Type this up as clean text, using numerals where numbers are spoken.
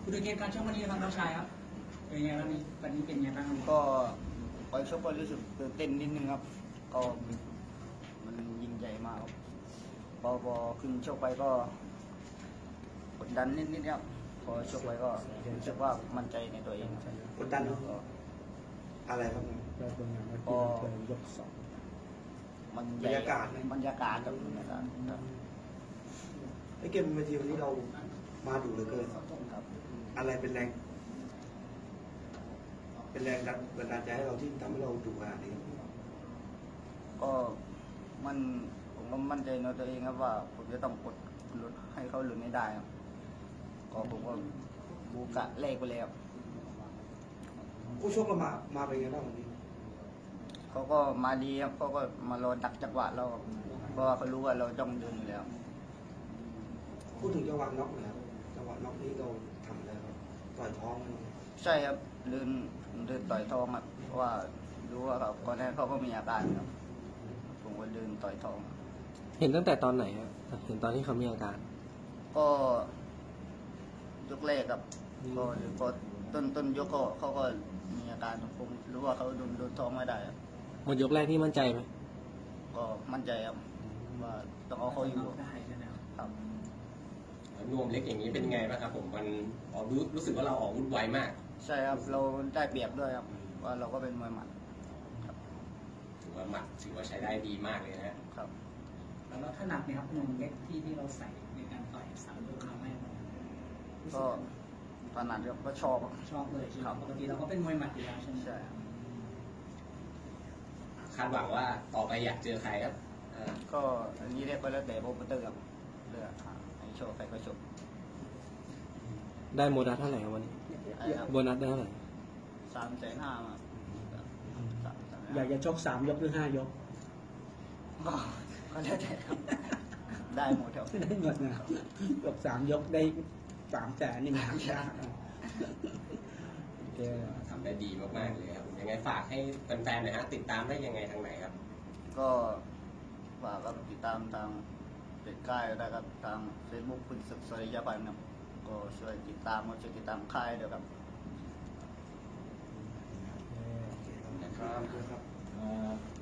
คุณดูเกมการชกวันนี้ครับน้องชายครับเป็นไงวันนี้เป็นไงบ้างก็ไปชกก็รู้สึกตื่นเต้นนิดนึงครับก็มันยิ่งใหญ่มากครับพอขึ้นชกไปก็กดดันนิดครับพอชกไปก็รู้สึกว่ามั่นใจในตัวเองกดดันเนาะอะไรครับก็ยกสองบรรยากาศกับบรรยากาศครับไอ้เกมเวทีวันนี้เรามาดุเหลือเกินครับอะไรเป็นแรงบันดาลใจให้เราที่ทำให้เราดุขนาดนี้ก็ผมก็มั่นใจในตัวเองครับว่าผมจะต้องกดหลุดให้เขาหลุดไม่ได้ครับก็ผมก็บูกะเลขไปเลยครับผู้ชกเรามาเป็นไงบ้างวันนี้เขาก็มาดีครับเขาก็มารอดักจังหวะเราเพราะว่าเขารู้ว่าเราจ้องเดินอยู่แล้วพูดถึงจังหวะน็อกนะครับจังหวะน็อกนี้เราทำอะไรครับต่อยท้องใช่ครับเดินต่อยท้องครับเพราะว่ารู้ว่าเขาก่อนหน้าเขาก็มีอาการครับผมก็เดินต่อยท้องเห็นตั้งแต่ตอนไหนครับเห็นตอนที่เขามีอาการก็ยกแรกครับก็ต้นยกเขาก็มีอาการผมรู้ว่าเขาโดนท้องไม่ได้ครับหมดยกแรกที่มั่นใจไหมก็มั่นใจครับว่าต้องเอาเขาอยู่ครับนวมเล็กอย่างนี้เป็นไงบ้างครับผมมันรู้สึกว่าเราออกวุฒิไวมากใช่ครับเราได้เปรียบด้วยครับว่าเราก็เป็นมวยหมัดถือว่าใช้ได้ดีมากเลยนะครับแล้วถนัดไหมครับนวมเล็กที่เราใส่ในการต่อยสามยกครั้งแรกก็ถนัดก็ชอบเลยครับปกติเราก็เป็นมวยหมัดอยู่แล้วใช่ไหมใช่คาดหวังว่าต่อไปอยากเจอใครครับก็อันนี้เรียกว่าแล้วแต่โปรโมเตอร์ครับเลือกให้โชว์ใครก็โชว์ได้โบนัสเท่าไหร่วันนี้โบนัสได้เท่าไหร่ 350,000 อยากจะชก3 ยกหรือ5 ยกก็ได้ครับได้หมดครับได้หมดนะยก3 ยกได้300,000นี่มันยากทำได้ดีมากๆเลยครับยังไงฝากให้แฟนๆหน่อยฮะติดตามได้ยังไงทางไหนครับก็ฝากครับติดตามทางเพจค่ายได้ครับทางเฟซบุ๊กคุณศึกสริยาพันธ์ครับก็ช่วยติดตามค่ายด้วยครับครับ